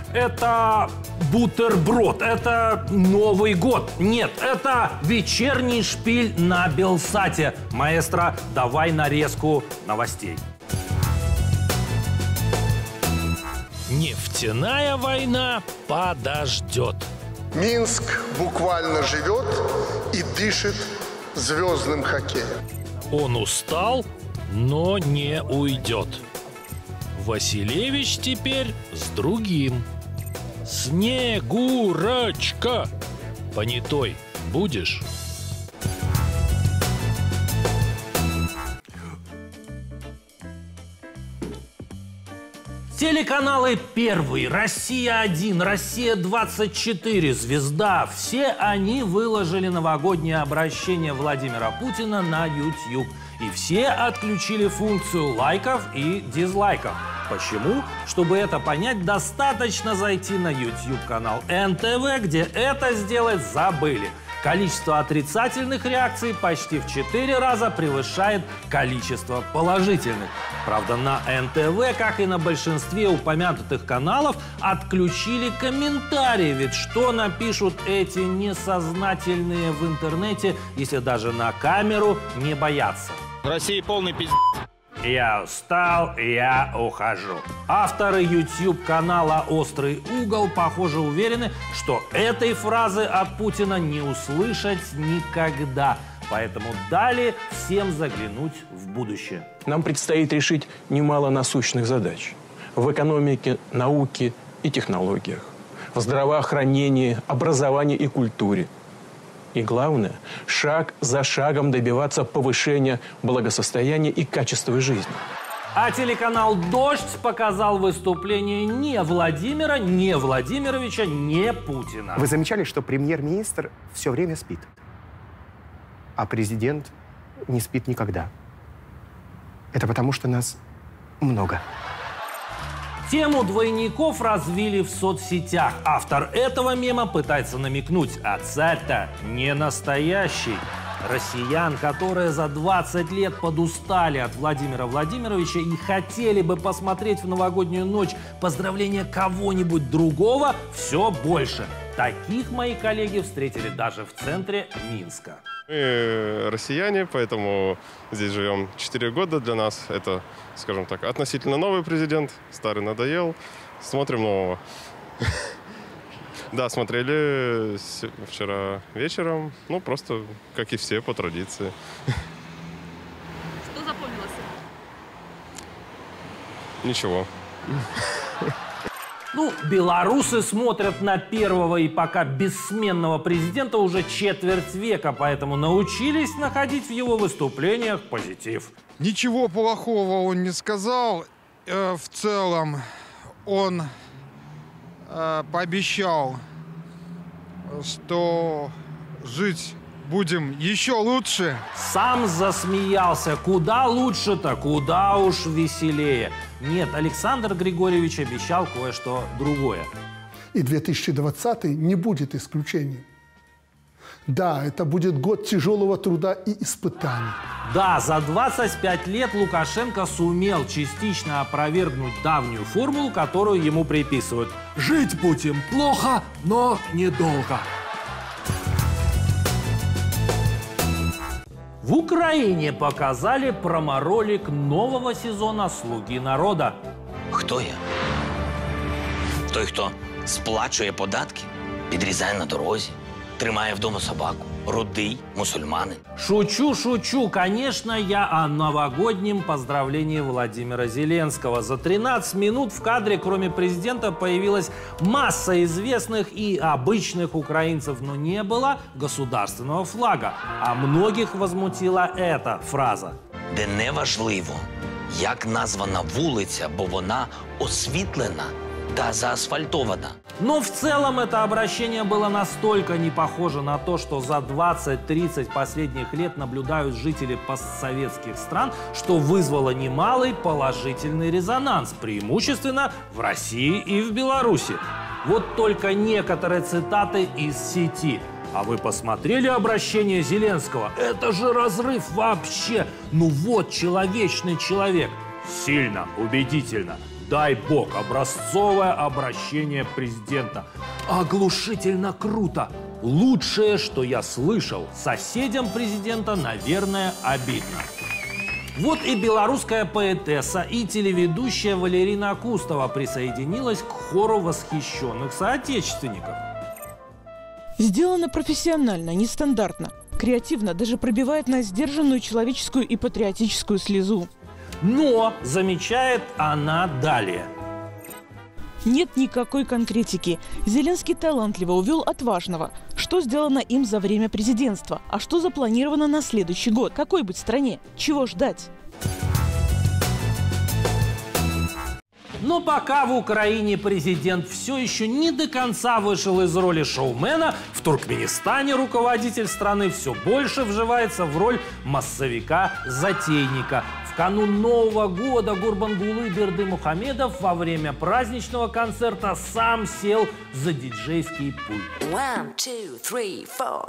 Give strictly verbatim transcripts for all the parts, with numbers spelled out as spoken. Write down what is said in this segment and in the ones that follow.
это бутерброд, это Новый год. Нет, это вечерний шпиль на Белсате. Маэстро, давай нарезку новостей. Нефтяная война подождет. Минск буквально живет и дышит звездным хоккеем. Он устал, но не уйдет. Василевич теперь с другим. Снегурочка, понятой будешь? Телеканалы «Первый», «Россия один», «Россия двадцать четыре», «Звезда» – все они выложили новогоднее обращение Владимира Путина на YouTube. И все отключили функцию лайков и дизлайков. Почему? Чтобы это понять, достаточно зайти на YouTube-канал эн тэ вэ, где это сделать забыли. Количество отрицательных реакций почти в четыре раза превышает количество положительных. Правда, на эн тэ вэ, как и на большинстве упомянутых каналов, отключили комментарии. Ведь что напишут эти несознательные в интернете, если даже на камеру не боятся? В России полный пиздец. Я устал, я ухожу. Авторы YouTube-канала «Острый угол», похоже, уверены, что этой фразы от Путина не услышать никогда. Поэтому дали всем заглянуть в будущее. Нам предстоит решить немало насущных задач в экономике, науке и технологиях, в здравоохранении, образовании и культуре. И главное, шаг за шагом добиваться повышения благосостояния и качества жизни. А телеканал «Дождь» показал выступление не Владимира, не Владимировича, не Путина. Вы замечали, что премьер-министр все время спит, а президент не спит никогда? Это потому, что нас много. Тему двойников развили в соцсетях. Автор этого мема пытается намекнуть, а царь-то не настоящий. Россиян, которые за двадцать лет подустали от Владимира Владимировича и хотели бы посмотреть в новогоднюю ночь поздравления кого-нибудь другого, все больше. Таких мои коллеги встретили даже в центре Минска. Мы россияне, поэтому здесь живем четыре года. Для нас это, скажем так, относительно новый президент. Старый надоел. Смотрим нового. Да, смотрели вчера вечером. Ну, просто, как и все, по традиции. Что запомнилось? Ничего. Ну, белорусы смотрят на первого и пока бессменного президента уже четверть века, поэтому научились находить в его выступлениях позитив. Ничего плохого он не сказал. Э, в целом он э, пообещал, что жить будем еще лучше. Сам засмеялся. Куда лучше-то, куда уж веселее. Нет, Александр Григорьевич обещал кое-что другое. И две тысячи двадцатый не будет исключением. Да, это будет год тяжелого труда и испытаний. Да, за двадцать пять лет Лукашенко сумел частично опровергнуть давнюю формулу, которую ему приписывают. Жить будем плохо, но недолго. В Украине показали проморолик нового сезона «Слуги народа». Хто я? Той, хто сплачує податки, підрізає на дорозі, тримає вдома собаку, рудий, мусульманин. Шучу, шучу. Конечно, я о новогоднем поздравлении Владимира Зеленского. За тринадцать минут в кадре, кроме президента, появилась масса известных и обычных украинцев, но не было государственного флага. А многих возмутила эта фраза. Де не важливо, як названа вулиця, бо вона освітлена та заасфальтована. Но в целом это обращение было настолько не похоже на то, что за двадцать-тридцать последних лет наблюдают жители постсоветских стран, что вызвало немалый положительный резонанс, преимущественно в России и в Беларуси. Вот только некоторые цитаты из сети. А вы посмотрели обращение Зеленского? Это же разрыв вообще! Ну вот, человечный человек. Сильно, убедительно. дай бог, образцовое обращение президента. Оглушительно круто. Лучшее, что я слышал. Соседям президента, наверное, обидно. Вот и белорусская поэтесса и телеведущая Валерина Акустова присоединилась к хору восхищенных соотечественников. Сделано профессионально, нестандартно. Креативно, даже пробивает на сдержанную человеческую и патриотическую слезу. Но, замечает она далее. Нет никакой конкретики. Зеленский талантливо увел отважного. Что сделано им за время президентства? А что запланировано на следующий год? Какой быть стране? Чего ждать? Но пока в Украине президент все еще не до конца вышел из роли шоумена, в Туркменистане руководитель страны все больше вживается в роль массовика-затейника. В канун Нового года Гурбангулы Бердымухамедов во время праздничного концерта сам сел за диджейский пульт. One, two, three, four.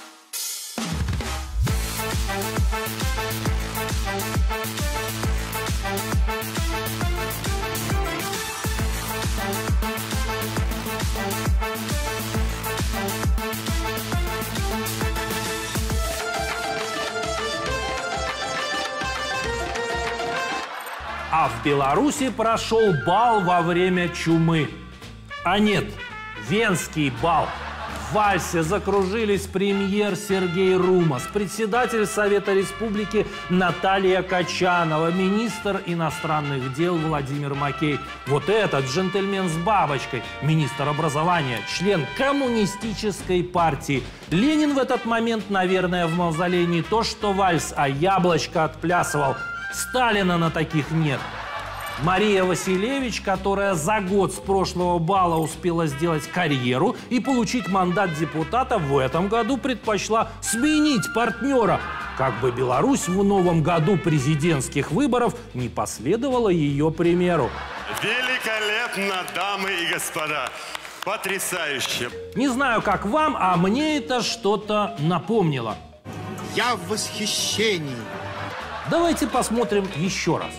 А в Беларуси прошел бал во время чумы. А нет, венский бал. В вальсе закружились премьер Сергей Румас, председатель Совета Республики Наталья Качанова, министр иностранных дел Владимир Макей. Вот этот джентльмен с бабочкой, министр образования, член коммунистической партии. Ленин в этот момент, наверное, в мавзолее не то что вальс, а яблочко отплясывал. Сталина на таких нет. Мария Василевич, которая за год с прошлого бала успела сделать карьеру и получить мандат депутата, в этом году предпочла сменить партнера. Как бы Беларусь в новом году президентских выборов не последовала ее примеру. Великолепно, дамы и господа! Потрясающе! Не знаю, как вам, а мне это что-то напомнило. Я в восхищении. Давайте посмотрим еще раз.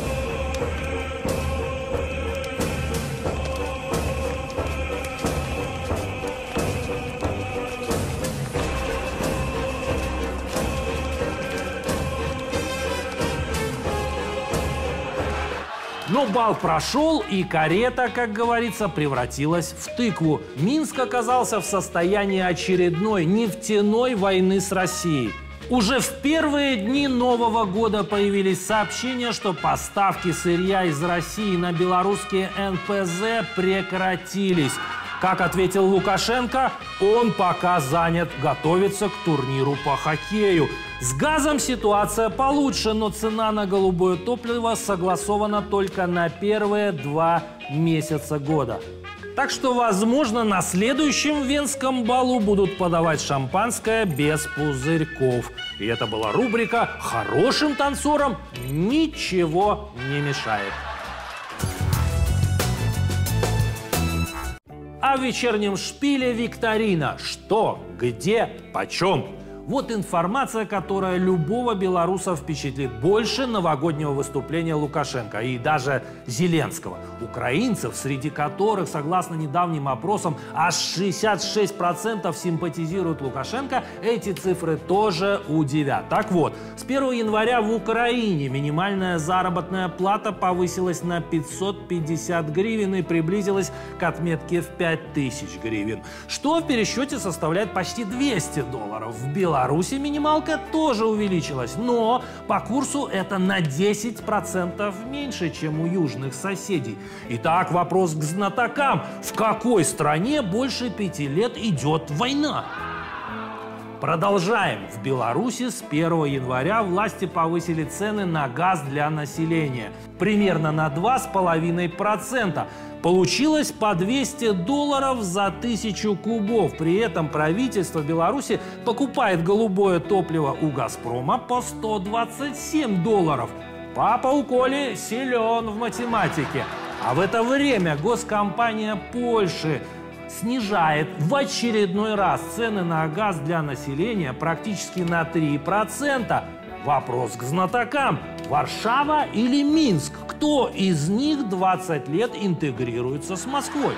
Но бал прошел, и карета, как говорится, превратилась в тыкву. Минск оказался в состоянии очередной нефтяной войны с Россией. Уже в первые дни Нового года появились сообщения, что поставки сырья из России на белорусские эн пэ зэ прекратились. Как ответил Лукашенко, он пока занят, готовится к турниру по хоккею. С газом ситуация получше, но цена на голубое топливо согласована только на первые два месяца года. Так что, возможно, на следующем венском балу будут подавать шампанское без пузырьков. И это была рубрика «Хорошим танцорам ничего не мешает». А в вечернем шпиле викторина. Что, где, почем? Вот информация, которая любого белоруса впечатлит больше новогоднего выступления Лукашенко и даже Зеленского. Украинцев, среди которых, согласно недавним опросам, аж шестьдесят шесть процентов симпатизируют Лукашенко, эти цифры тоже удивят. Так вот, с первого января в Украине минимальная заработная плата повысилась на пятьсот пятьдесят гривен и приблизилась к отметке в пять тысяч гривен, что в пересчете составляет почти двести долларов. В Беларуси В Беларуси минималка тоже увеличилась, но по курсу это на десять процентов меньше, чем у южных соседей. Итак, вопрос к знатокам. В какой стране больше пяти лет идет война? Продолжаем. В Беларуси с первого января власти повысили цены на газ для населения. Примерно на два с половиной процента. Получилось по двести долларов за тысячу кубов. При этом правительство Беларуси покупает голубое топливо у «Газпрома» по сто двадцать семь долларов. Папа у Коли силен в математике. А в это время госкомпания Польши снижает в очередной раз цены на газ для населения практически на три процента. Вопрос к знатокам. Варшава или Минск? Кто из них двадцать лет интегрируется с Москвой?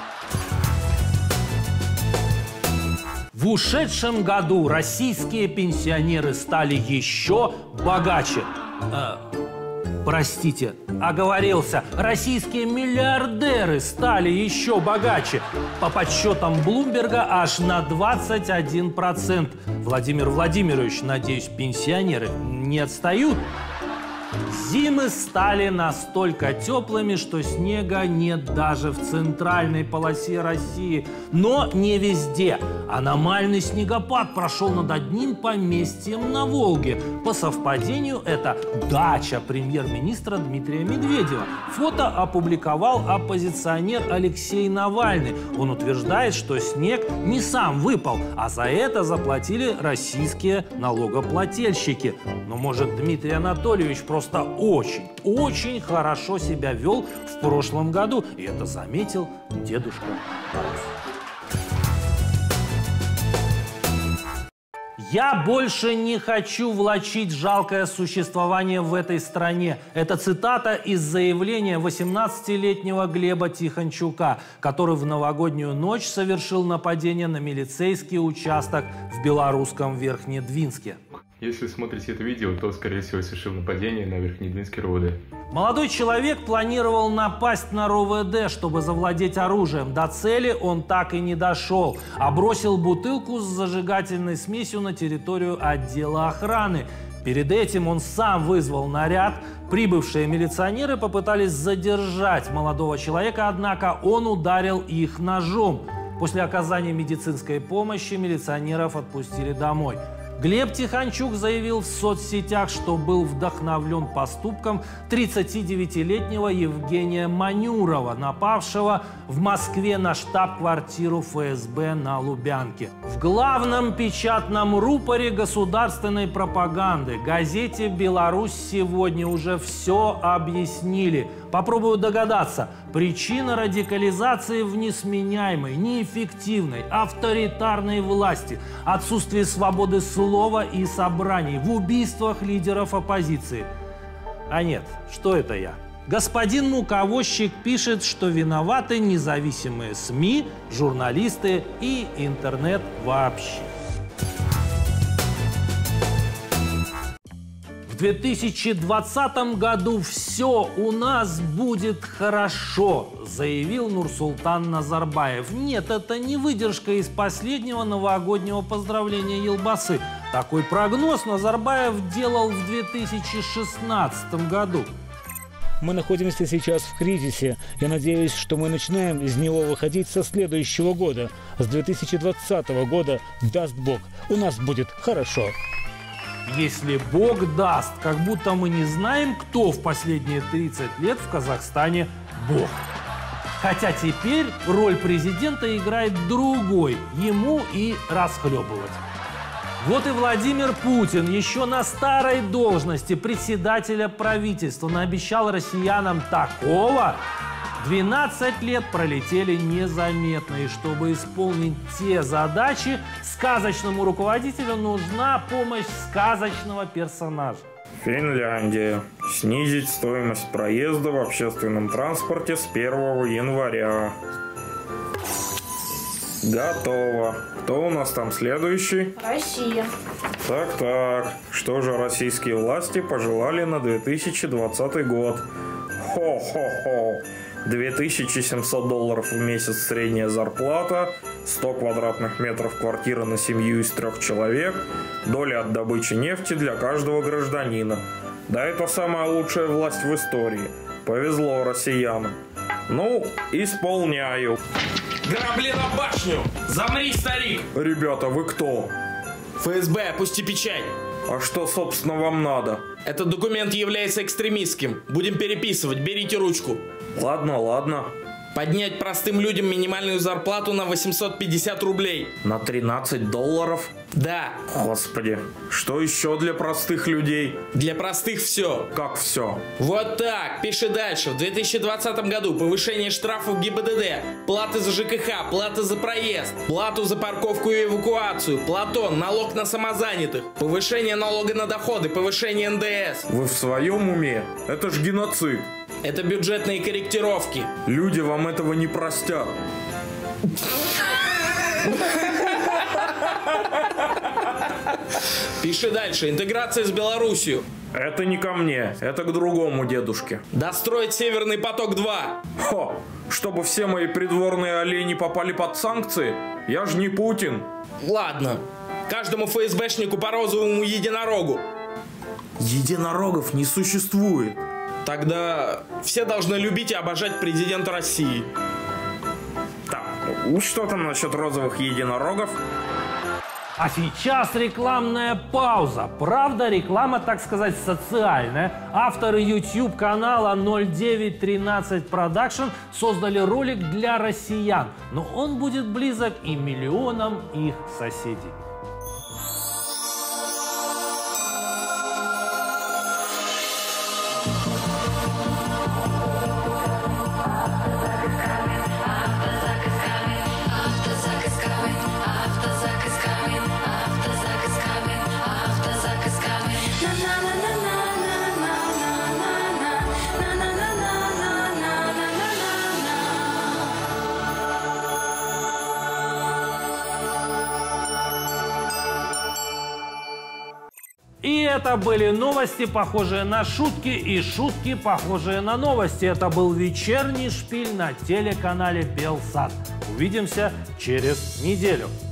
В ушедшем году российские пенсионеры стали еще богаче. Э, простите, оговорился. Российские миллиардеры стали еще богаче. По подсчетам Блумберга аж на двадцать один процент. Владимир Владимирович, надеюсь, пенсионеры не отстают? Зимы стали настолько теплыми, что снега нет даже в центральной полосе России. Но не везде. Аномальный снегопад прошел над одним поместьем на Волге. По совпадению, это дача премьер-министра Дмитрия Медведева. Фото опубликовал оппозиционер Алексей Навальный. Он утверждает, что снег не сам выпал, а за это заплатили российские налогоплательщики. Но, может, Дмитрий Анатольевич просто очень, очень хорошо себя вел в прошлом году. И это заметил Дедушка Мороз. «Я больше не хочу влачить жалкое существование в этой стране». Это цитата из заявления восемнадцатилетнего Глеба Тихончука, который в новогоднюю ночь совершил нападение на милицейский участок в белорусском Верхнедвинске. Если смотрите это видео, то, скорее всего, совершил нападение на Верхнедвинский РОВД. Молодой человек планировал напасть на РОВД, чтобы завладеть оружием. До цели он так и не дошел, а бросил бутылку с зажигательной смесью на территорию отдела охраны. Перед этим он сам вызвал наряд. Прибывшие милиционеры попытались задержать молодого человека, однако он ударил их ножом. После оказания медицинской помощи милиционеров отпустили домой. Глеб Тихончук заявил в соцсетях, что был вдохновлен поступком тридцатидевятилетнего Евгения Манюрова, напавшего в Москве на штаб-квартиру эф эс бэ на Лубянке. В главном печатном рупоре государственной пропаганды газете «Беларусь сегодня» уже все объяснили. Попробую догадаться. Причина радикализации в несменяемой, неэффективной, авторитарной власти, отсутствие свободы слова и собраний, в убийствах лидеров оппозиции. А нет, что это я? Господин Муковозчик пишет, что виноваты независимые СМИ, журналисты и интернет вообще. В две тысячи двадцатом году все у нас будет хорошо, заявил Нурсултан Назарбаев. Нет, это не выдержка из последнего новогоднего поздравления Елбасы. Такой прогноз Назарбаев делал в две тысячи шестнадцатом году. Мы находимся сейчас в кризисе. Я надеюсь, что мы начинаем из него выходить со следующего года. С две тысячи двадцатого года, даст Бог, у нас будет хорошо. Если Бог даст, как будто мы не знаем, кто в последние тридцать лет в Казахстане Бог. Хотя теперь роль президента играет другой, ему и расхлебывать. Вот и Владимир Путин еще на старой должности председателя правительства наобещал россиянам такого. двенадцать лет пролетели незаметно, и чтобы исполнить те задачи, сказочному руководителю нужна помощь сказочного персонажа. Финляндия. Снизить стоимость проезда в общественном транспорте с первого января. Готово. Кто у нас там следующий? Россия. Так-так. Что же российские власти пожелали на две тысячи двадцатый год? Хо-хо-хо. две тысячи семьсот долларов в месяц средняя зарплата, сто квадратных метров квартира на семью из трех человек, доля от добычи нефти для каждого гражданина. Да, это самая лучшая власть в истории. Повезло россиянам. Ну, исполняю. Грабли на башню! Замри, старик! Ребята, вы кто? эф эс бэ, опусти печать. А что, собственно, вам надо? Этот документ является экстремистским. Будем переписывать, берите ручку. Ладно, ладно. Поднять простым людям минимальную зарплату на восемьсот пятьдесят рублей. На тринадцать долларов? Да. Господи, что еще для простых людей? Для простых все. Как все? Вот так. Пиши дальше. В две тысячи двадцатом году повышение штрафов ГИБДД, платы за ЖКХ, платы за проезд, плату за парковку и эвакуацию, Платон, налог на самозанятых, повышение налога на доходы, повышение эн дэ эс. Вы в своем уме? Это ж геноцид. Это бюджетные корректировки. Люди вам этого не простят. Пиши дальше. Интеграция с Белоруссией. Это не ко мне, это к другому дедушке. Достроить Северный поток-два. Хо, чтобы все мои придворные олени попали под санкции? Я же не Путин. Ладно. Каждому эф эс бэшнику по розовому единорогу. Единорогов не существует. Тогда все должны любить и обожать президента России. Так, что там насчет розовых единорогов? А сейчас рекламная пауза. Правда, реклама, так сказать, социальная. Авторы YouTube-канала ноль девять тринадцать Production создали ролик для россиян. Но он будет близок и миллионам их соседей. И это были новости, похожие на шутки, и шутки, похожие на новости. Это был вечерний шпиль на телеканале Белсат. Увидимся через неделю.